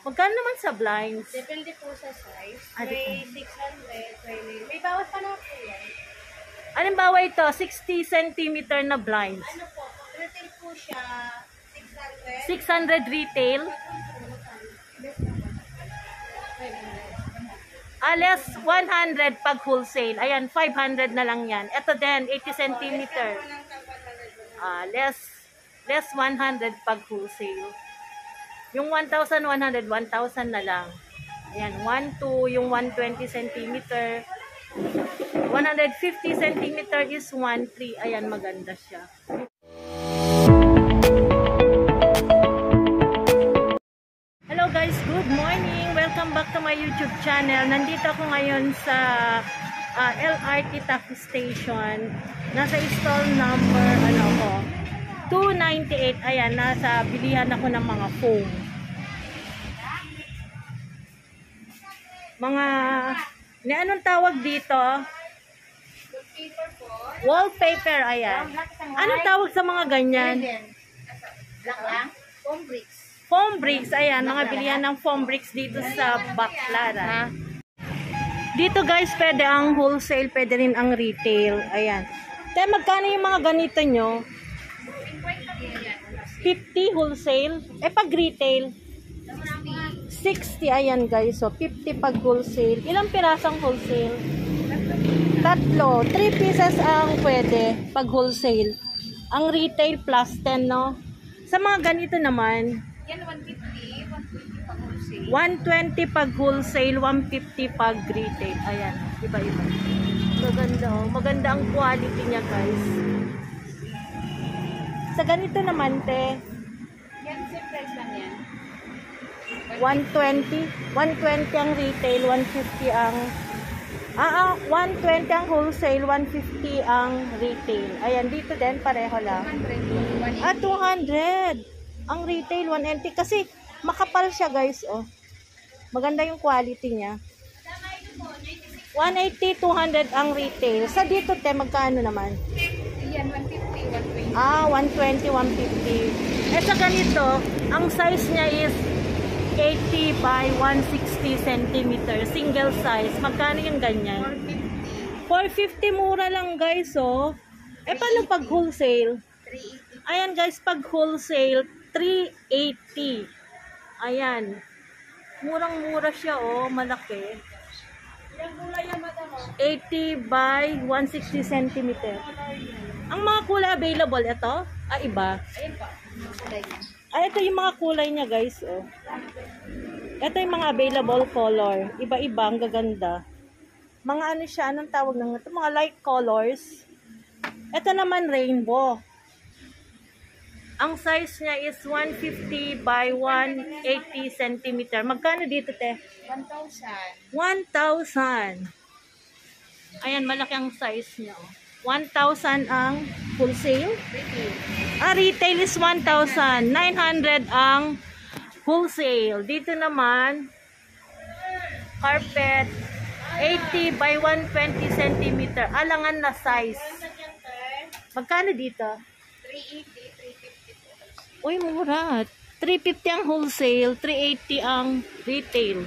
Magkano naman sa blinds? Depende po sa size. May 600, may bawas pa na po yan. Halimbawa ito, 60 cm na blinds. Ano po, retail po siya, 600 600. retail. Less 100 pag wholesale. Ayan, 500 na lang yan. Ito din, 80 cm. Less 100 pag wholesale. Yung 1,100, 1,000 na lang. Ayan, 1,2, yung 120 cm. 150 cm is 1,3. Ayan, maganda siya. Hello guys, good morning. Welcome back to my YouTube channel. Nandito ako ngayon sa LRT Taxi Station. Nasa stall number 298. Ayan, nasa bilihan ako ng mga phone. Anong tawag dito? Wallpaper, ayan. Anong tawag sa mga ganyan? Black lang? Foam bricks. Foam bricks, ayan. Mga bilihan ng foam bricks dito sa Baclaran. Dito guys, pwede ang wholesale, pwede rin ang retail. Ayan. Te, magkano yung mga ganito nyo? 50 wholesale. Pag retail? 60. Ayan guys. So, 50 pag wholesale. Ilang pirasang wholesale? 3. 3 pieces ang pwede pag wholesale. Ang retail plus 10, no? Sa mga ganito naman, Yan, 150, 120 pag wholesale. 120 pag wholesale, 150 pag retail. Ayan, iba-iba. Maganda, oh. Maganda ang quality niya, guys. Sa ganito naman, te, Yan, same price lang yan. 120. 120 ang retail, 150 ang 120 ang wholesale, 150 ang retail. Ayan, dito din pareho lang. 200, 200. Ang retail 180 kasi makapal siya, guys, oh. Maganda yung quality niya. 180, 200 ang retail. Sa dito, te, magkano naman? Yan, 150, 120. 120, 150. Sa ganito, ang size niya is 80 by 160 cm. Single size. Magkano yung ganyan? 450, mura lang, guys, oh. Paano pag wholesale? 380. Ayan, guys, pag wholesale, 380. Ayan. Murang-mura siya, oh. Malaki. Yung kulay yan, madam, 80 by 160 cm. Ang mga kulay available, ito? Iba. Ayun pa. Kulay niya. Ito yung mga kulay niya, guys, oh. Ito yung mga available color. Iba-iba, ang gaganda. Mga ano siya, anong tawag ng ito? Mga light colors. Ito naman, rainbow. Ang size niya is 150 by 180 cm. Magkano dito, te? 1,000. 1,000. Ayan, malaki ang size niya, oh. 1,000 ang wholesale. Retail is 1,000. 900 ang wholesale. Dito naman, carpet, 80 by 120 cm. Alangan na size. Magkano dito? 380, 350. Uy, mura. 350 ang wholesale, 380 ang retail.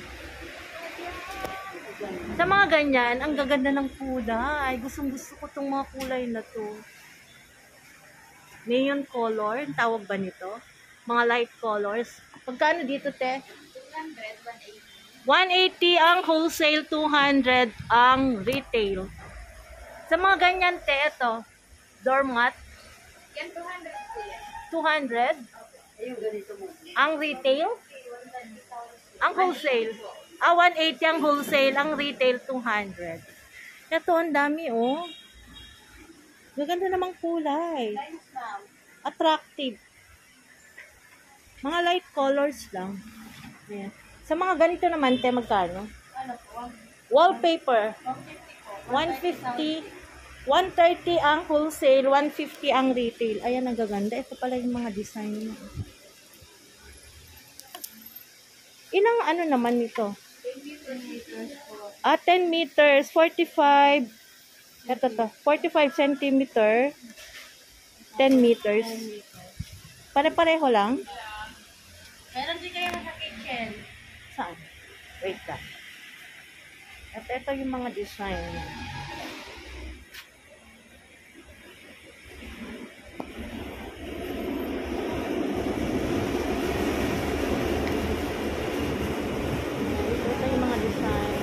Sa mga ganyan, ang gaganda ng kulay. Gustong-gusto ko itong mga kulay na to. Neon color, ang tawag ba nito? Mga light colors. Pagkano dito, te? 200, 180. 180 ang wholesale, 200 ang retail. Sa mga ganyan, te, ito, doormat, Yan, 200 po yan. 200. Ang retail? Ang wholesale? 180 ang wholesale, ang retail 200. Ito, ang dami, oh. Gaganda namang kulay. Attractive. Mga light colors lang. Ayan. Sa mga ganito naman, te, magkano? Ano po? Wallpaper. 150 po. 150. 130 ang wholesale, 150 ang retail. Ayan, ang gaganda. Ito pala yung mga design mo. Ilang ano naman nito? 10 meters, 45. Ito to, 45 centimeter, 10 meters. Pare-pareho lang? Meron din kayo sa kitchen. ito yung mga design. Ito yung mga design.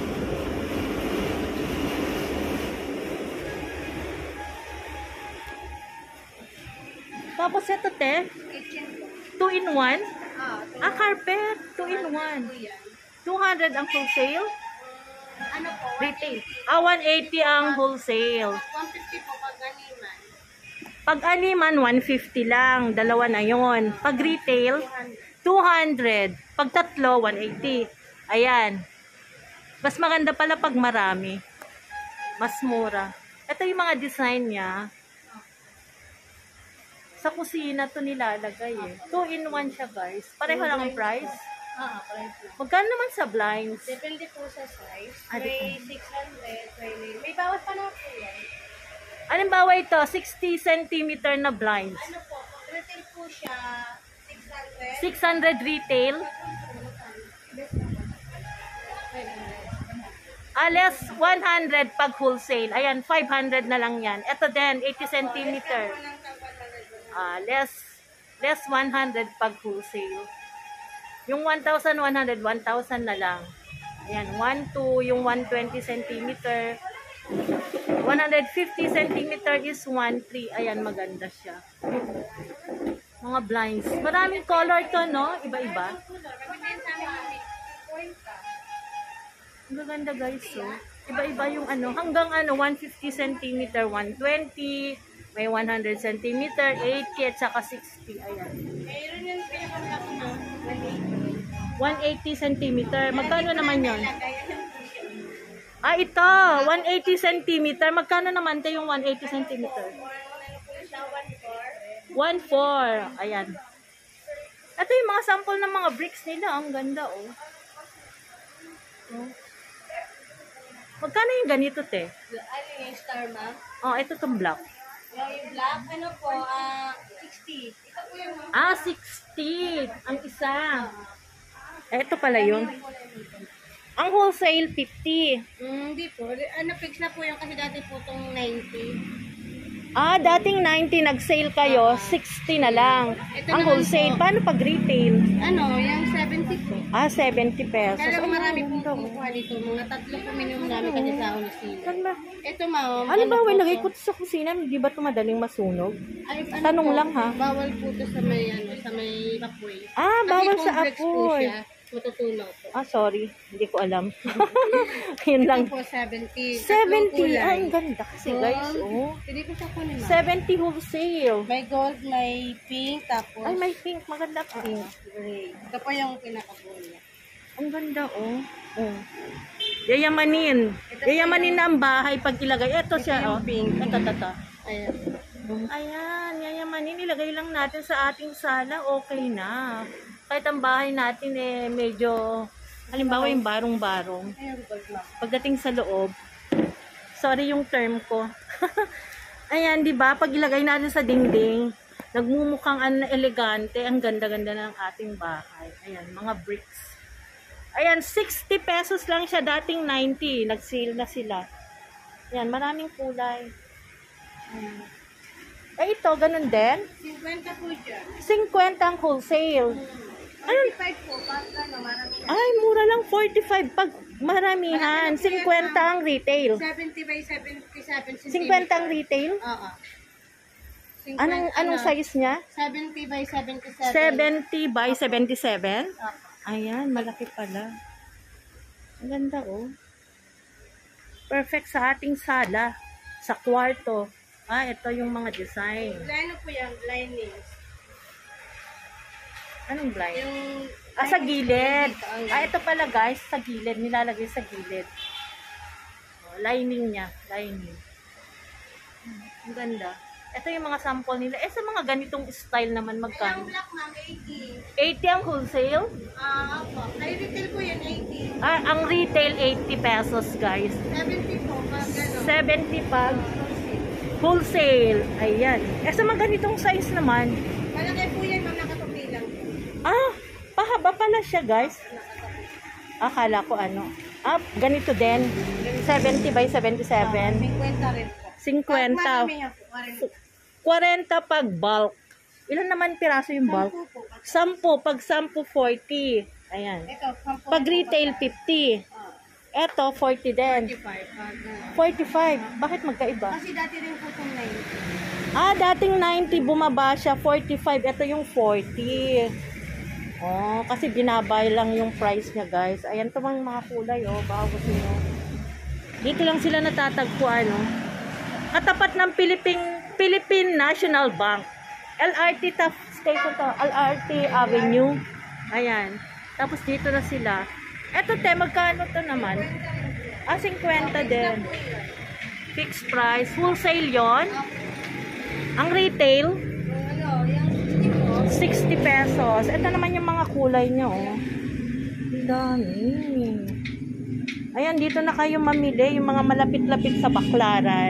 Tapos ito, te, Kitchen po. 2 in 1. Ah, Carpet, 2 in 1. po yan. 200 ang wholesale. Ano po? Retail. 180 ang wholesale. 150 po pag ganiman. Pag animan, 150 lang. Dalawa na yon. Pag retail, 200. Pag tatlo, 180. Ayan. Mas maganda pala pag marami. Mas mura. Ito yung mga design niya. Sa kusina to nilalagay eh. 2 in 1 siya, guys. Pareho lang ang price. Price lang. Magkano naman sa blinds? Depende po sa size. Ah, May 600, may bawas pa na po yan. Halimbawa ito, 60 cm na blinds. Ano po, retail po siya, 600. 600 retail. Less 100 pag wholesale. Ayan, 500 na lang yan. Ito din, 80 cm. Less 100 pag wholesale. Yung 1,100, 1,000 na lang. Ayan, 1,2, yung 120 cm. 150 cm is 1,3. Ayan, maganda siya. Mga blinds. Maraming color to, no? Iba-iba. Ang gaganda, guys, so. Iba-iba yung ano. Hanggang 150 cm, 120, may 100 cm, 80, at saka 60. Ayan. Mayroon yung pinakamalaki na 180 cm. Magkano naman yon? Ito. 180 cm. Magkano naman ito yung 180 cm? 1.4. Ayan. Ito yung mga sample ng mga bricks nila. Ang ganda, oh. Magkano yung ganito, te? Ano yung star, ma'am? Ito tong black. Yung black, ano po, 60. Ito po yung 60. Ang isa. Ito pala yun. Ang wholesale, 50. Hindi po. Ano, fix na po yung kasi dati po itong 90. Dating 90, nag-sale kayo, 60 na lang. Ito Ang naman wholesale, po. paano pag retail? Ano, yung 70 po. 70 pesos. Kaya Ay, marami pong ganda, oh. kukuha dito. Mga 3 po minimum namin kasi sa Unisina. Ganda. Ito, ma'am. Ano ba, po ilagay to? ko to sa kusina, di ba ito madaling masunog? Ay, ano Tanong po, lang, ha? Bawal po to sa may, sa may apoy. Bawal Kasi sa complex po apoy. siya, matutunaw po. Sorry, hindi ko alam. Yun lang. Ito po, 70. 70, ang ganda kasi, guys, oh. Hindi ko siya kunin, ma'am. 70 wholesale. May gold, may pink, tapos Ay, may pink, maganda pink. gray. Ito po yung pinaka-gold niya. Ang ganda, oh. Yayamanin. Yayamanin na ang bahay pag ilagay. Ito siya, oh. pink. Ito. Ayan. Ayan, yayamanin. Ilagay lang natin sa ating sala. Okay na. Kahit ang bahay natin, medyo, halimbawa yung barong-barong. Ayan, gold, ma'am. Pagdating sa loob, sorry yung term ko. Ayan, di ba? Pag ilagay natin sa dingding, nagmumukhang elegante. Ang ganda-ganda ng ating bahay. Ayan, mga bricks. Ayan, 60 pesos lang siya. Dating 90. Nag-sale na sila. Ayan, maraming kulay. Ayan. Ito, ganun din. 50 po dyan. 50 ang wholesale. 45 po, pag ano, marami. Ay, mura lang. 45 pag maramihan. 50 ang retail. 70 by 77 50 ang retail? Oo. Anong size niya? 70 by 77. 70 by 77? Oo. Ayan, malaki pala. Ang ganda, oh. Perfect sa ating sala. Sa kwarto. Ito yung mga design. Ano po yan? Linings. Anong blind? Yung Sa gilid. dito, ang- Ito pala, guys, sa gilid. Nilalagay sa gilid. Lining niya. Lining. Ang ganda. Ito yung mga sample nila. Sa mga ganitong style naman, Yung magkano? black, ma'am, 80. 80 ang wholesale? Opo. Ay, retail po yan, 80. Ang retail, 80 pesos, guys. 70 po, pag ano. 70 pag wholesale. Ayan. Sa mga ganitong size naman. Malaki po yan, ma'am, nakatupi lang. Pahaba pala siya, guys. Akala ko ano. Ah, ganito din. 70 by 77. 50 rin po. 50. Marami nga po. 40 pag bulk. Ilan naman piraso yung bulk? 10. Pag 10, 40. Ayan. Ito, 10 Pag retail, 50. Eto, 40 din. 45. Bakit magkaiba? Kasi dati rin po itong 90. Ah, dating 90, bumaba siya. 45. Ito yung 40. Oh, kasi binabay lang yung price niya, guys. Ayan, ito mga kulay, oh. Baka gusto nyo. Dito lang sila natatagpuan, oh. Katapat ng Philippine National Bank. LRT station to. LRT Avenue. Ayan. Tapos dito na sila. Eto, te, magkano to naman? Ah, 50 din. Fixed price. Wholesale yon. Ang retail, Ano, yung 60 pesos. Ito naman yung mga kulay niya, oh. Ang dami. Ayan, dito na kayo mamili. Yung mga malapit-lapit sa Baklaran.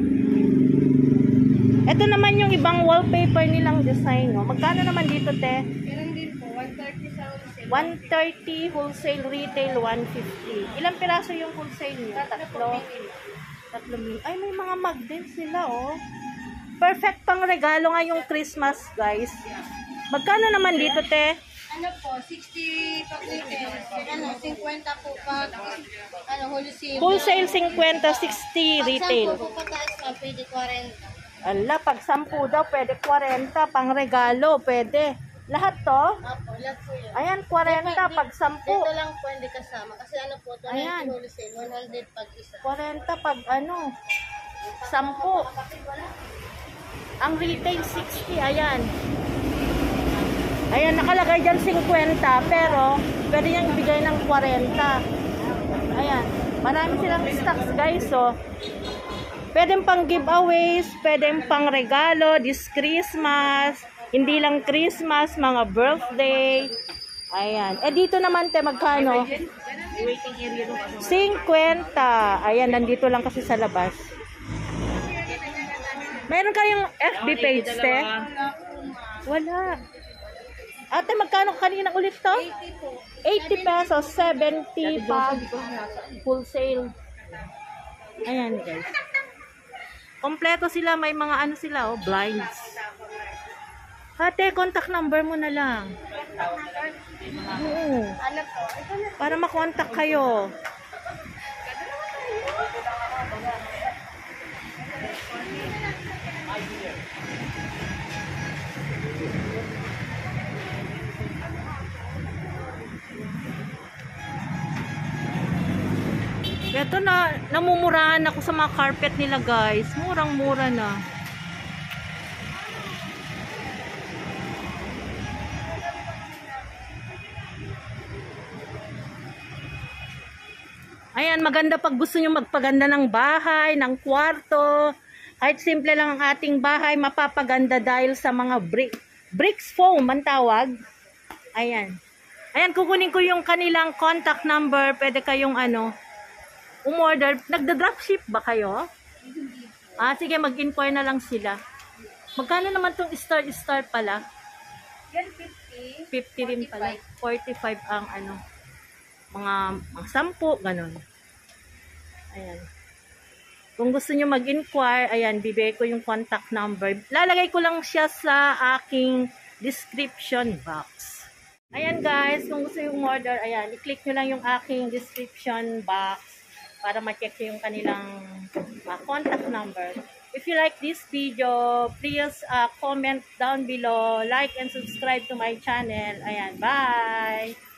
Ito naman yung ibang wallpaper nilang design, oh. Magkano naman dito, te? Meron din po, 130 sa wholesale. 130 wholesale, retail 150. Ilang piraso yung wholesale niyo? Tatlo. 3,000. Ay, may mga mug din sila, oh. Perfect pang regalo nga yung Christmas, guys. Magkano naman dito, te? Ano po, 60 pag retail. Ano, 50 po pag, ano, wholesale. Wholesale 50, 60 retail. Pag 10 po pataas na, pwede 40. Ala, pag 10 daw, pwede 40. Pang regalo, pwede. Lahat to? Apo, lahat po yun. Ayan, 40 pag 10. Dito lang po hindi kasama. Kasi ano po, ito Ayan. na wholesale, 100 pag isa. 40 pag ano, 10. Ang retail 60, ayan. Ayan, nakalagay dyan 50, pero pwede niyang ibigay ng 40. Ayan, marami silang stocks, guys, so pwedeng pang giveaways, pwedeng pang regalo, this Christmas, hindi lang Christmas, mga birthday. Ayan. Eh, dito naman, te, magkano? 50. Ayan, nandito lang kasi sa labas. Meron kayong FB page, te? Wala. Ate, magkano kanina ulit to? 80 po. 80 pesos, 70 pag wholesale. Ayan, guys. Kompleto sila, may mga ano sila, oh, blinds. Ate, contact number mo na lang. Oo. Ano po? Ito na. Para makontak kayo. Ito na, namumurahan ako sa mga carpet nila, guys. Murang-mura na. Ayan, maganda pag gusto nyo magpaganda ng bahay, ng kwarto. Kahit simple lang ang ating bahay, mapapaganda dahil sa mga bricks foam, ang tawag. Ayan. Ayan, kukunin ko yung kanilang contact number. Pwede kayong umorder. Nagda-dropship ba kayo? Ah, sige, mag-inquire na lang sila. Magkano naman tong star pala? Yan 50. 50 rin pala. 45 ang mga 10, ganun. Ayan. Kung gusto nyo mag-inquire, ayan, bibigay ko yung contact number. Lalagay ko lang siya sa aking description box. Ayan, guys, kung gusto yung order, ayan, i-click nyo lang yung aking description box para ma-check yung kanilang contact number. If you like this video, please comment down below, like and subscribe to my channel. Ayan, bye!